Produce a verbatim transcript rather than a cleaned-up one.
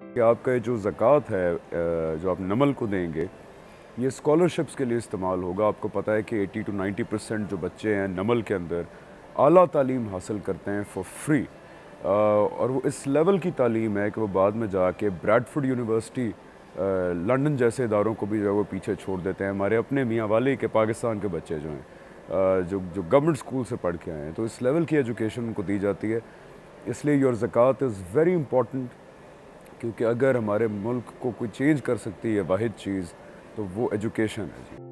कि आपका ये जो ज़कात है जो आप नमल को देंगे, ये स्कॉलरशिप्स के लिए इस्तेमाल होगा। आपको पता है कि अस्सी टू नब्बे परसेंट जो बच्चे हैं नमल के अंदर आला तालीम हासिल करते हैं फ़ॉर फ्री, और वो इस लेवल की तालीम है कि वो बाद में जाके ब्रैडफोर्ड यूनिवर्सिटी, लंदन जैसे इदारों को भी जो है वो पीछे छोड़ देते हैं। हमारे अपने मियाँ वाले के पाकिस्तान के बच्चे जो हैं, जो जो गवर्नमेंट स्कूल से पढ़ के आए हैं, तो इस लेवल की एजुकेशन उनको दी जाती है। इसलिए योर ज़कात इज़ वेरी इंपॉर्टेंट, क्योंकि अगर हमारे मुल्क को कोई चेंज कर सकती है वाहिद चीज़, तो वो एजुकेशन है जी।